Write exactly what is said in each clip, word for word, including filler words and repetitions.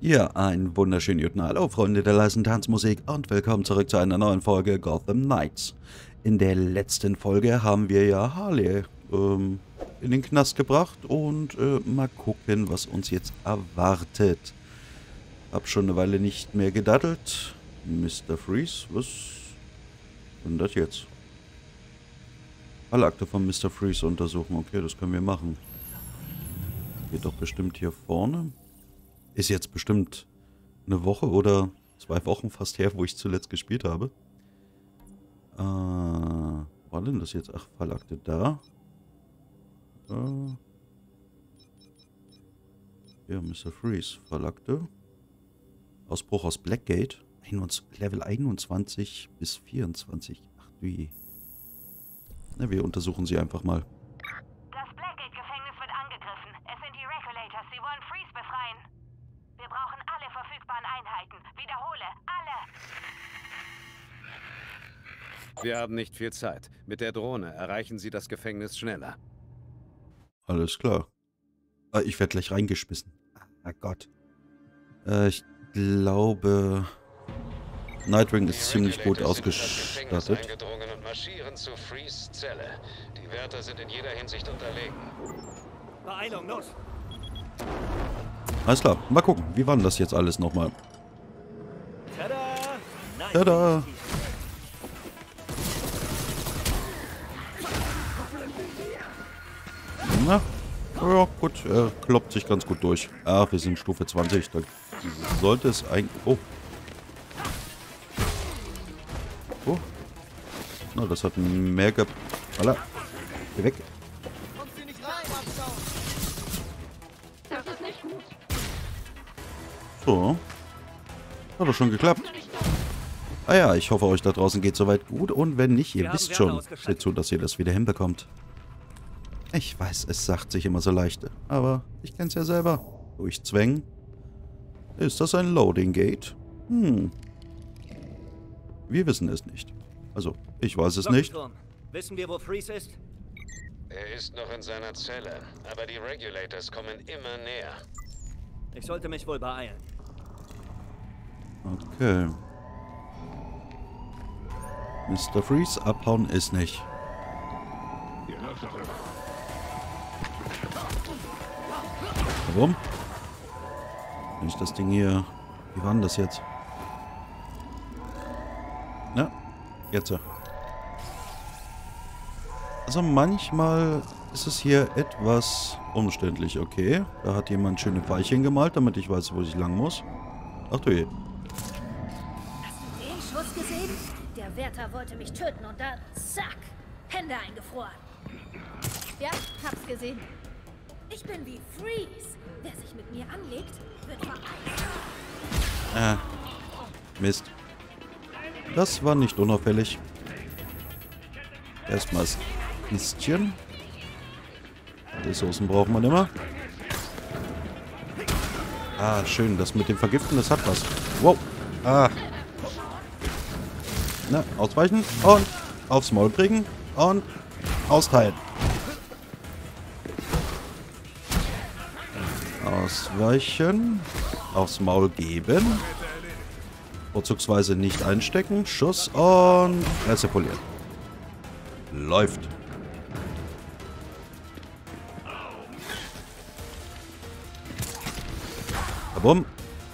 Ja, einen wunderschönen guten Hallo, Freunde der leisen Tanzmusik und willkommen zurück zu einer neuen Folge Gotham Knights. In der letzten Folge haben wir ja Harley ähm, in den Knast gebracht und äh, mal gucken, was uns jetzt erwartet. Hab schon eine Weile nicht mehr gedaddelt. Mister Freeze, was ist denn das jetzt? Alle Akte von Mister Freeze untersuchen. Okay, das können wir machen. Geht doch bestimmt hier vorne. Ist jetzt bestimmt eine Woche oder zwei Wochen fast her, wo ich zuletzt gespielt habe. Äh, war denn das jetzt? Ach, Fallakte da. Äh, ja, Mister Freeze, Fallakte. Ausbruch aus Blackgate. Level einundzwanzig bis vierundzwanzig. Ach du je. Na, wir untersuchen sie einfach mal. Das Blackgate-Gefängnis wird angegriffen. Es sind die Regulators. Sie wollen Freeze befreien. Wir brauchen alle verfügbaren Einheiten. Wiederhole, alle! Wir haben nicht viel Zeit. Mit der Drohne erreichen Sie das Gefängnis schneller. Alles klar. Ah, ich werde gleich reingeschmissen. Ah Gott. Äh, ich glaube, Nightwing ist ziemlich gut ausgestattet. Eingedrungen und marschieren zu Freeze Zelle. Die Wärter sind in jeder Hinsicht unterlegen. Beeilung, los! Alles klar, mal gucken. Wie war denn das jetzt alles nochmal? Tada! Tada! Na, ja gut, er kloppt sich ganz gut durch. Ach, wir sind Stufe zwanzig, da sollte es eigentlich... Oh. Oh. Na, das hat mehr ge... Alla. Geh weg. So. Hat doch schon geklappt. Ah ja, ich hoffe, euch da draußen geht soweit gut. Und wenn nicht, ihr wisst schon, seht zu, dass ihr das wieder hinbekommt. Ich weiß, es sagt sich immer so leichte. Aber ich kenn's ja selber. Durch Zwängen. Ist das ein Loading Gate? Hm. Wir wissen es nicht. Also, ich weiß es nicht. Wissen wir, wo Freeze ist? Er ist noch in seiner Zelle, aber die Regulators kommen immer näher. Ich sollte mich wohl beeilen. Okay. Mister Freeze, abhauen ist nicht. Warum? Wenn ich das Ding hier... Wie war denn das jetzt? Na, jetzt. Also manchmal ist es hier etwas umständlich, okay. Da hat jemand schöne Pfeilchen gemalt, damit ich weiß, wo ich lang muss. Ach du je. Hast du den Schuss gesehen? Der Wärter wollte mich töten und dann, zack, Hände eingefroren. Ja, hab's gesehen. Ich bin wie Freeze. Wer sich mit mir anlegt, wird vereist. Ah, Mist. Das war nicht unauffällig. Erstmal das Kistchen. Die Soßen braucht man immer. Ah, schön. Das mit dem Vergiften, das hat was. Wow. Ah. Na, ausweichen und aufs Maul kriegen und austeilen. Ausweichen. Aufs Maul geben. Vorzugsweise nicht einstecken. Schuss und Fresse polieren. Läuft. Bumm.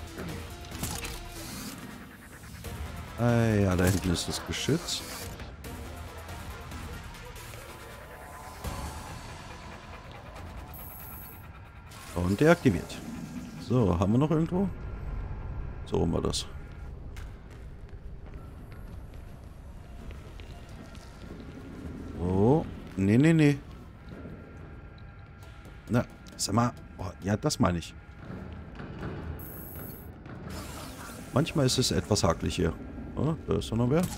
Ah ja, da hinten ist das Geschütz. Und deaktiviert. So, haben wir noch irgendwo? So rum war das. Oh, nee, nee, nee. Na, sag mal. Oh, ja, das meine ich. Manchmal ist es etwas hakelig hier. Oh, da ist doch noch wer.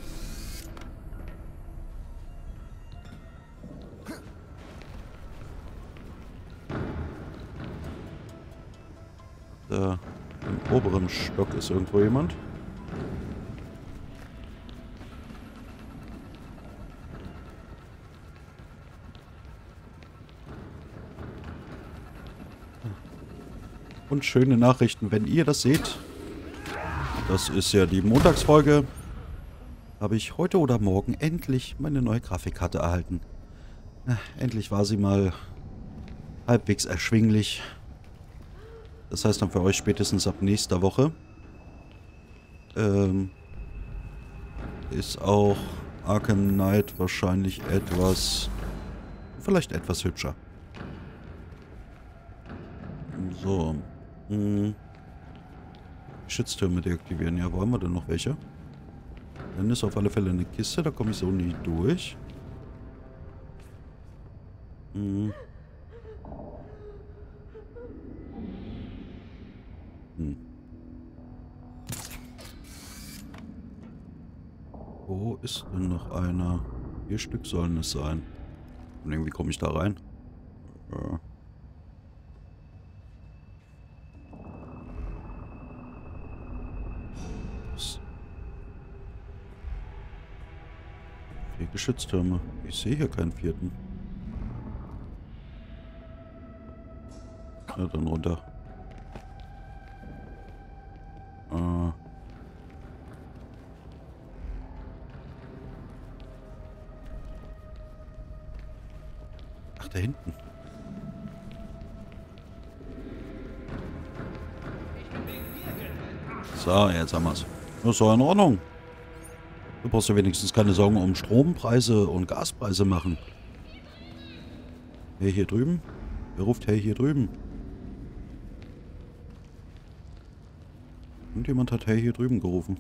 Da im oberen Stock ist irgendwo jemand. Und schöne Nachrichten, wenn ihr das seht. Das ist ja die Montagsfolge. Habe ich heute oder morgen endlich meine neue Grafikkarte erhalten. Na, endlich war sie mal halbwegs erschwinglich. Das heißt dann für euch spätestens ab nächster Woche. Ähm, ist auch Arkham Knight wahrscheinlich etwas, vielleicht etwas hübscher. So. Hm. Geschütztürme deaktivieren. Ja, wo haben wir denn noch welche? Dann ist auf alle Fälle eine Kiste, da komme ich so nie durch. Hm. Hm. Wo ist denn noch einer? Vier Stück sollen es sein. Und irgendwie komme ich da rein. Ja. Vier Geschütztürme. Ich sehe hier keinen vierten. Ja, dann runter. Ah. Ach, da hinten. So, jetzt haben wir es. Das ist doch in Ordnung. Du brauchst ja wenigstens keine Sorgen um Strompreise und Gaspreise machen. Hey, hier drüben? Wer ruft hey, hier drüben? Und jemand hat hey, hier drüben gerufen.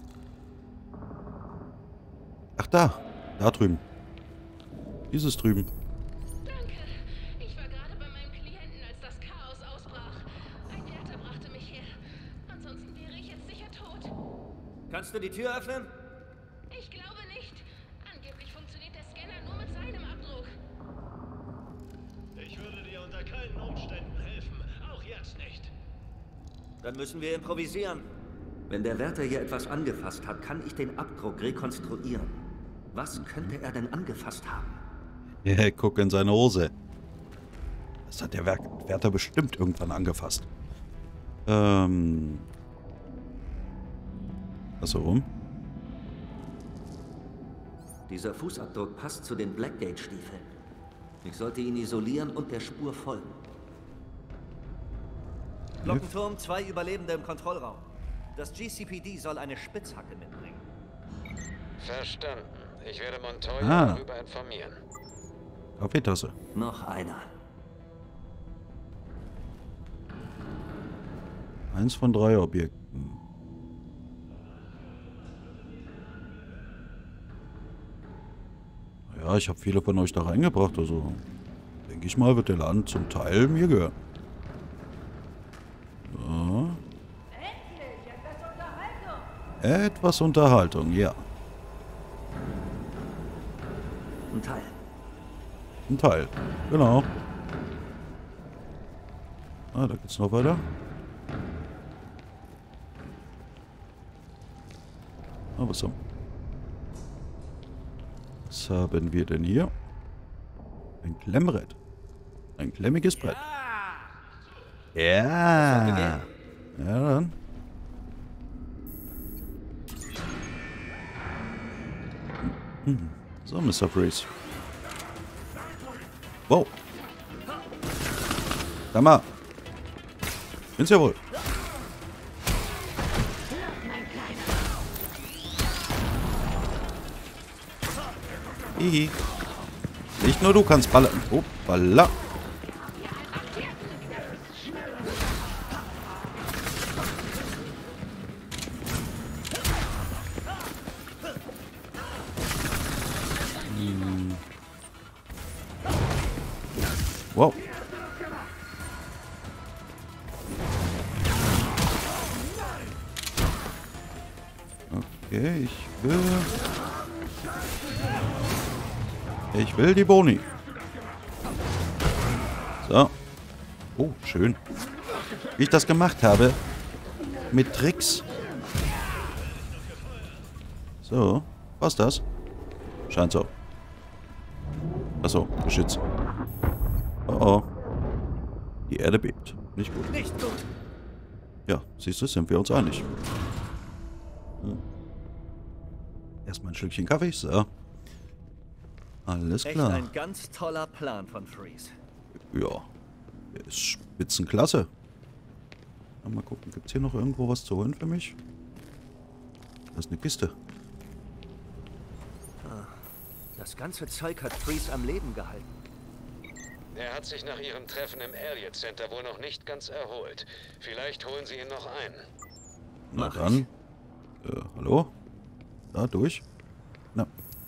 Ach, da. Da drüben. Dieses drüben. Danke. Ich war gerade bei meinem Klienten, als das Chaos ausbrach. Ein Wärter brachte mich her. Ansonsten wäre ich jetzt sicher tot. Kannst du die Tür öffnen? Ich glaube nicht. Angeblich funktioniert der Scanner nur mit seinem Abdruck. Ich würde dir unter keinen Umständen helfen. Auch jetzt nicht. Dann müssen wir improvisieren. Wenn der Wärter hier etwas angefasst hat, kann ich den Abdruck rekonstruieren. Was könnte er denn angefasst haben? Ja, guck in seine Hose. Das hat der Wärter bestimmt irgendwann angefasst. Ähm. Achso, rum. Dieser Fußabdruck passt zu den Blackgate-Stiefeln. Ich sollte ihn isolieren und der Spur folgen. Glockenturm, zwei Überlebende im Kontrollraum. Das G C P D soll eine Spitzhacke mitbringen. Verstanden. Ich werde Montoya Ah. darüber informieren. Kaffeetasse. Noch einer. Eins von drei Objekten. Ja, ich habe viele von euch da reingebracht, also denke ich mal, wird der Laden zum Teil mir gehören. So. Etwas Unterhaltung, ja. Ein Teil. Ein Teil, genau. Ah, da geht's noch weiter. Ah, was haben Was haben wir denn hier? Ein Klemmbrett. Ein klemmiges Brett. Ja. Ja, dann. Hm. So, Mister Freeze. Wow. Sag mal. Bin's ja wohl. Hihi. Nicht nur du kannst ballern. Oh, baller. Hm. Wow. Okay, ich will... Ich will die Boni. So. Oh, schön. Wie ich das gemacht habe. Mit Tricks. So. Was ist das? Scheint so. Achso, Geschütz. Oh oh. Die Erde bebt. Nicht gut. Nicht gut. Ja, siehst du, sind wir uns einig. Hm. Erstmal ein Schlückchen Kaffee, so. Alles Echt klar. ein ganz toller Plan von Freeze. Ja, ist spitzenklasse. Mal gucken, gibt es hier noch irgendwo was zu holen für mich? Das ist eine Kiste. Das ganze Zeug hat Freeze am Leben gehalten. Er hat sich nach ihrem Treffen im Elliott Center wohl noch nicht ganz erholt. Vielleicht holen sie ihn noch ein. Na Mach dann. Äh, hallo? Da, durch? Na.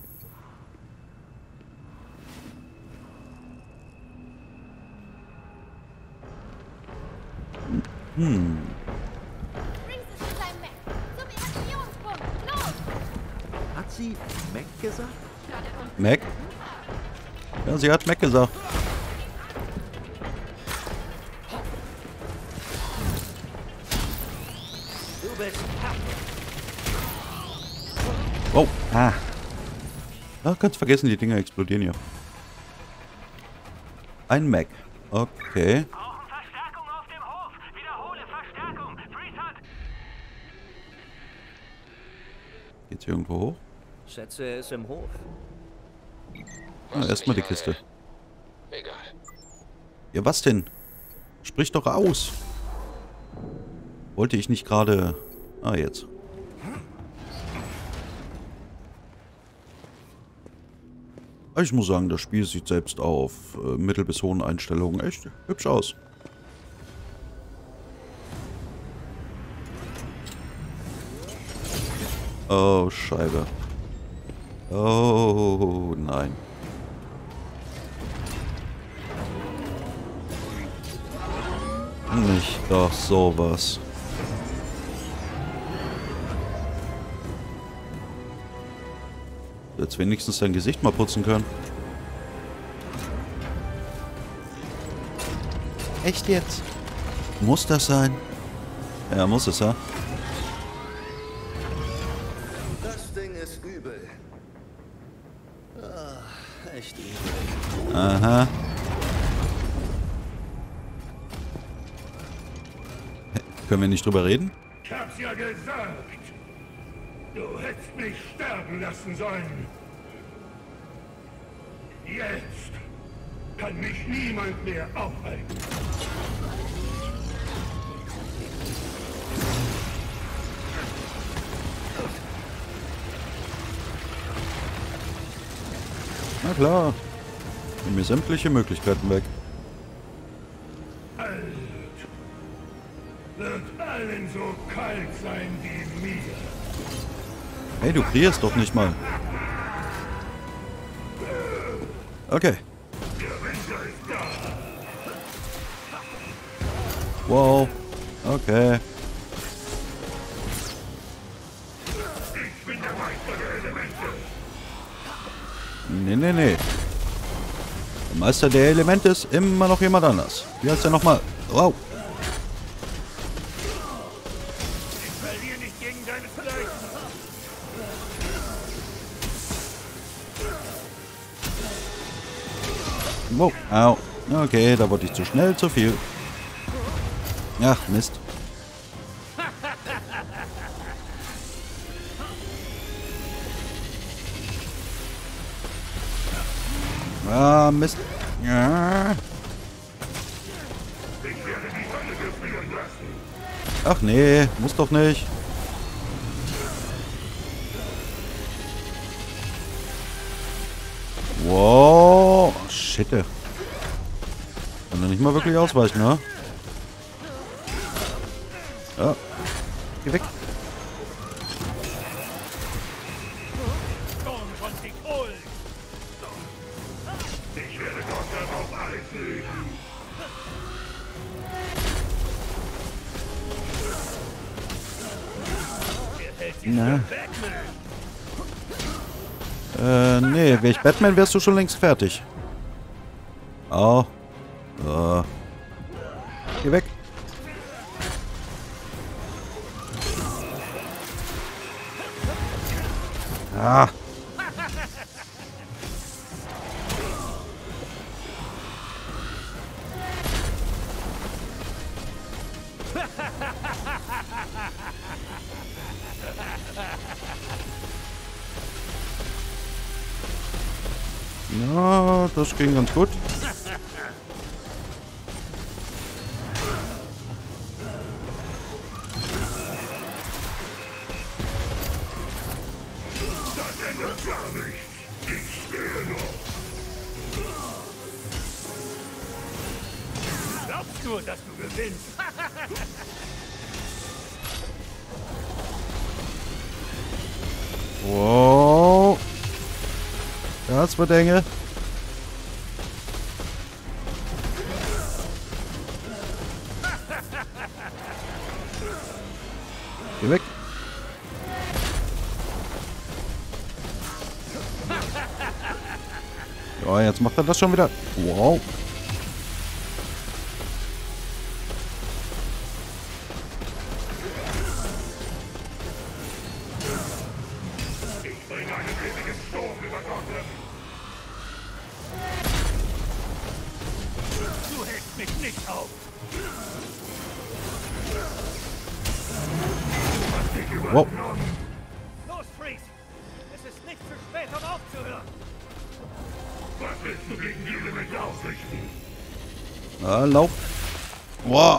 Hm. Freeze ist in seinem Mac. Zum Evakuierungspunkt. Los! Hat sie Mac gesagt? Mac? Ja, sie hat Mac gesagt. Du bist... Oh, ah. Ach, ganz vergessen, die Dinger explodieren hier. Ein Mac. Okay. Brauchen Verstärkung auf dem Hof. Wiederhole Verstärkung. Freeze hat... Geht's hier irgendwo hoch? Schätze, er ist im Hof. Ah, erstmal die Kiste. Egal. Ja, was denn? Sprich doch aus. Wollte ich nicht gerade... Ah, jetzt. Ich muss sagen, das Spiel sieht selbst auf äh, mittel- bis hohen Einstellungen echt hübsch aus. Oh, Scheibe. Oh, nein. Nicht doch sowas. Jetzt wenigstens sein Gesicht mal putzen können. Echt jetzt? Muss das sein? Ja, muss es, ja. Das Ding ist übel. Ah, echt übel. Aha. Können wir nicht drüber reden? Ich hab's ja gesagt. Du hättest mich sterben lassen sollen. Jetzt kann mich niemand mehr aufhalten. Na klar. Nimm mir sämtliche Möglichkeiten weg. Alt wird allen so kalt sein wie mir. Hey, du frierst doch nicht mal. Okay. Wow. Okay. Ich bin der Meister der Elemente. Nee, nee, nee. Der Meister der Elemente ist immer noch jemand anders. Wie heißt der nochmal? Wow. Ich verliere nicht gegen deine Fleisch. Wow. Au. Okay, da wurde ich zu schnell, zu viel. Ach, Mist. Ah, Mist. Ja. Ach nee, muss doch nicht. Wow. Shit. Kann er nicht mal wirklich ausweichen, ne? Ja. Geh weg. Ich werde Gott darauf alles legen. Na. Äh, nee, wäre ich Batman, wärst du schon längst fertig. Oh. So. Geh weg. Ah. Ja, das ging ganz gut. Das ändert gar nichts. Ich stehe noch. Glaubst du, dass du gewinnst? Wow. Das wird enge. Geh weg. Ja, jetzt macht er das schon wieder. Wow. Ich bringe einen riesigen Sturm über Gotham. Du hältst mich nicht auf. Wow. Los, Freeze! Es ist nicht zu spät, um aufzuhören! Was willst du gegen die Elemente ausrichten? Ah, lauf. Wow.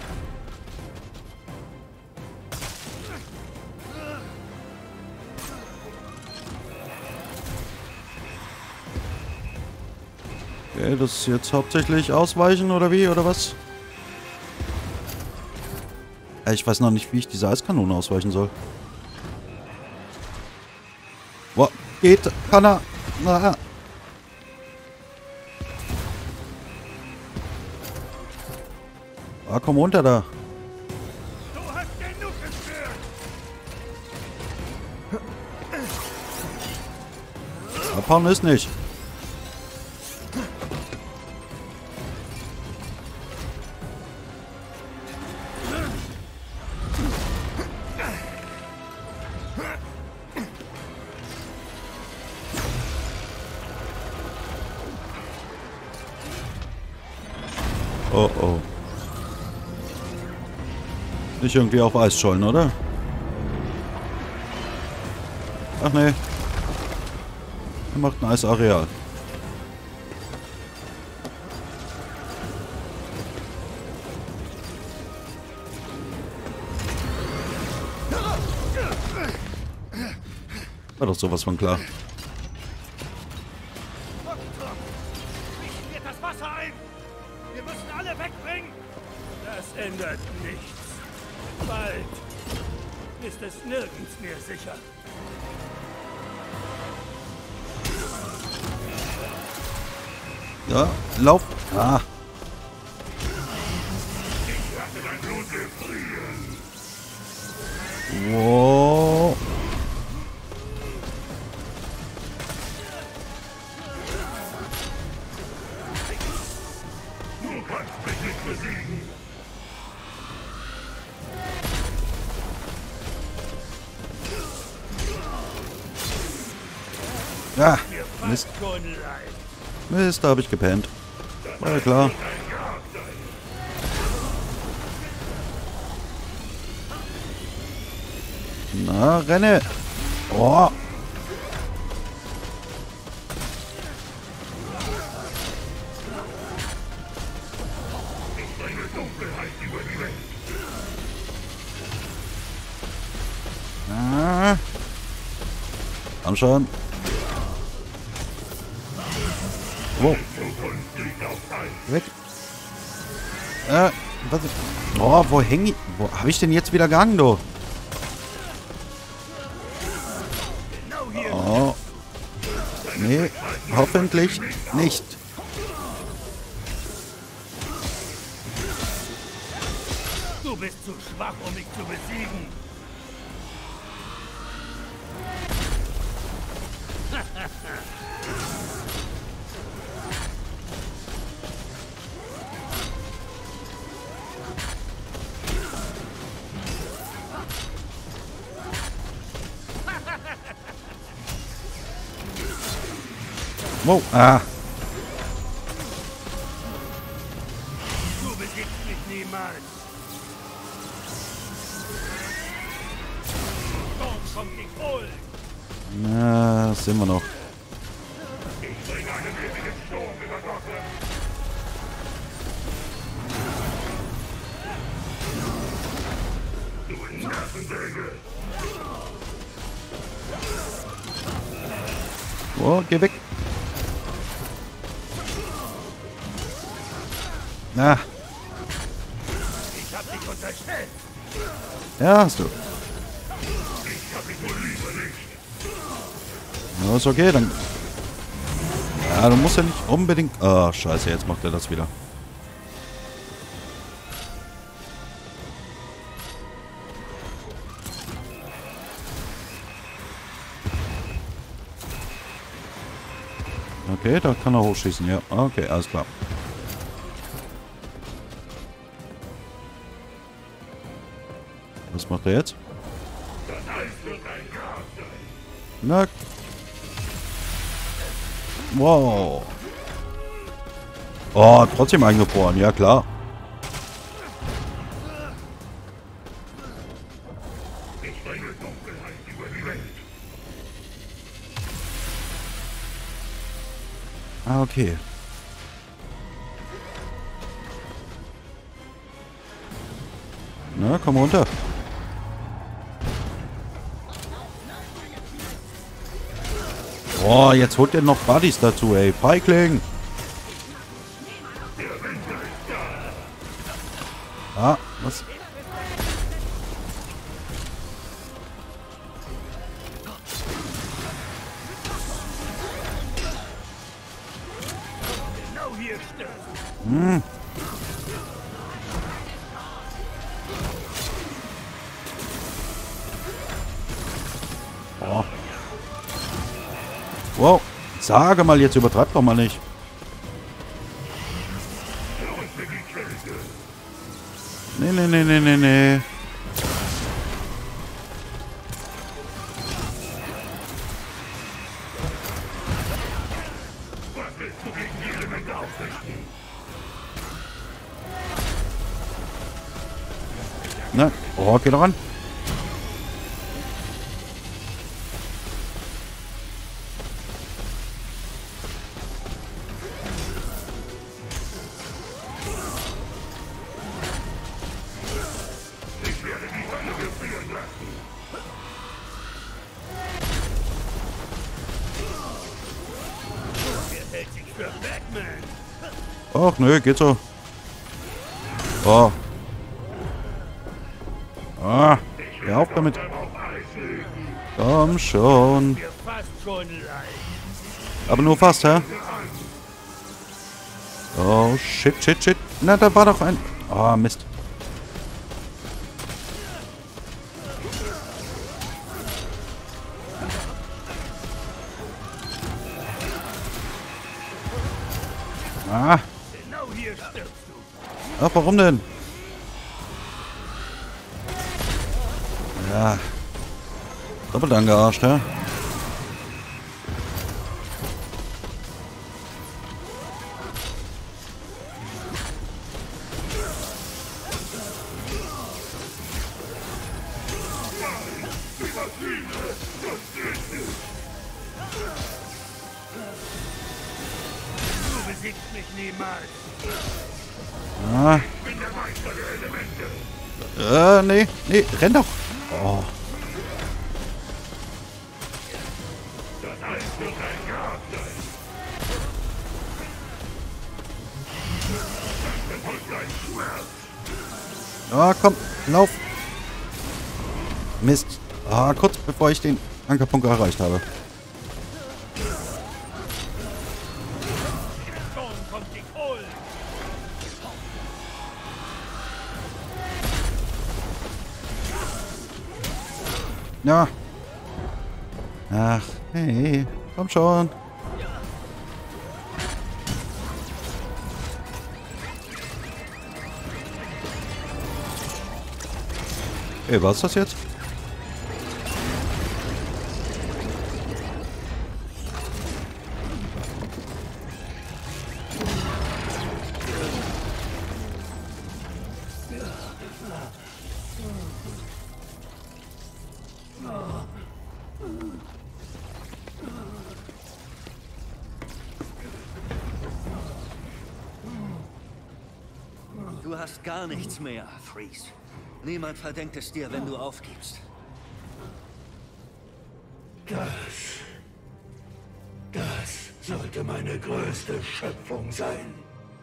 Okay, das ist jetzt hauptsächlich ausweichen oder wie, oder was? Äh, Ich weiß noch nicht, wie ich diese Eiskanone ausweichen soll. Wow, geht, kann er. Na. Ah, komm runter da. Du hast genug gestört. Abhauen ist nicht. Oh oh. Nicht irgendwie auf Eis schollen, oder? Ach nee. Er macht ein Eisareal. War doch sowas von klar. Wie wird das Wasser ein? Wir müssen alle wegbringen! Das ändert nichts. Bald ist es nirgends mehr sicher. Ja, lauf. Ah. Ich lasse dein Blut gefrieren. Wow. Du kannst mich nicht besiegen. Ja, Mist. Schon leid. Mist, da habe ich gepennt. War ja klar. Na, renne. Oh. Ich bringe Dunkelheit über die Welt. Ah. Komm schon. Wow. Zukunft liegt auf Eis. Weg. Äh, was? Oh, wo häng ich? Wo habe ich denn jetzt wieder gehangen, du? Oh. Nee, hoffentlich nicht. Du bist zu schwach, um mich zu besiegen. Wow, ah. Du besiegst mich niemals. Na, das sehen wir noch. Oh, geh weg. Na. Ich hab dich unterstellt. Ja, hast du. Ja, ist okay, dann... Ja, du musst ja nicht unbedingt... Ah, scheiße, jetzt macht er das wieder. Okay, da kann er hochschießen, ja. Okay, alles klar. Was macht er jetzt? Na. Wow. Oh, trotzdem eingefroren, ja klar. Ah, okay. Na, komm runter. Boah, jetzt holt er noch Buddies dazu, ey. Feigling. Ah, was? Hm. Oh. Wow. Sage mal, jetzt übertreibt doch mal nicht. Nee, nee, nee, nee, nee, nee. Na, oh, geh doch ran. Ach nö, geht so. Oh. Ah, hör auf damit. Komm schon. Aber nur fast, hä? Oh, shit, shit, shit. Na, da war doch ein... Ah, oh, Mist. Ah. Ach, warum denn? Ja. Doppelt angearscht, hä? Du besiegst mich niemals. Ah. Äh, nee, nee, renn doch. Oh. Ah, komm, lauf. Mist. Ah, kurz bevor ich den Ankerpunkt erreicht habe. Ja. Ach, hey, komm schon. Ey, was ist das jetzt? hast gar nichts mehr, Freeze. Niemand verdenkt es dir, wenn du aufgibst. Das... Das sollte meine größte Schöpfung sein.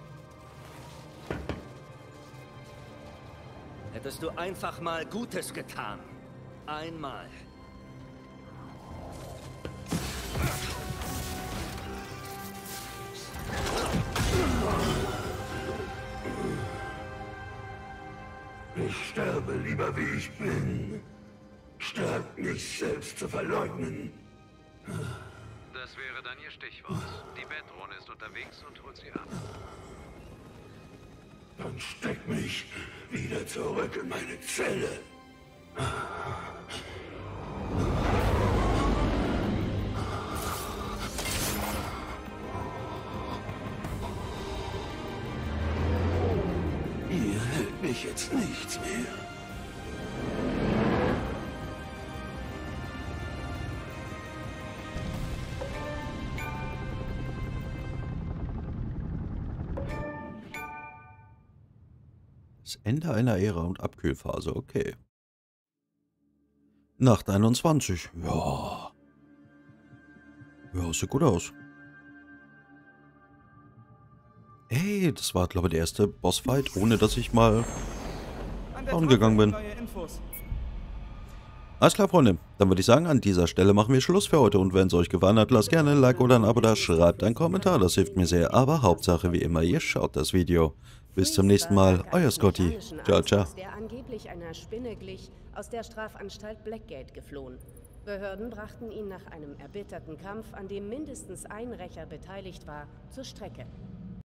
Hättest du einfach mal Gutes getan. Einmal. Ich sterbe lieber wie ich bin, statt mich selbst zu verleugnen. Das wäre dann Ihr Stichwort. Die Bettdrohne ist unterwegs und holt Sie ab. Dann steck mich wieder zurück in meine Zelle. Hier hält mich jetzt nichts mehr. Das Ende einer Ära und Abkühlphase, okay. Nacht einundzwanzig, ja. Ja, sieht gut aus. Ey, das war, glaube ich, der erste Bossfight, ohne dass ich mal down gegangen bin. Alles klar, Freunde. Dann würde ich sagen, an dieser Stelle machen wir Schluss für heute. Und wenn es euch gefallen hat, lasst gerne ein Like oder ein Abo da, schreibt einen Kommentar, das hilft mir sehr. Aber Hauptsache, wie immer, ihr schaut das Video. Bis zum nächsten Mal, euer Scotty. Ciao, ciao. Der angeblich einer Spinne glich, aus der Strafanstalt Blackgate geflohen. Behörden brachten ihn nach einem erbitterten Kampf, an dem mindestens ein Rächer beteiligt war, zur Strecke.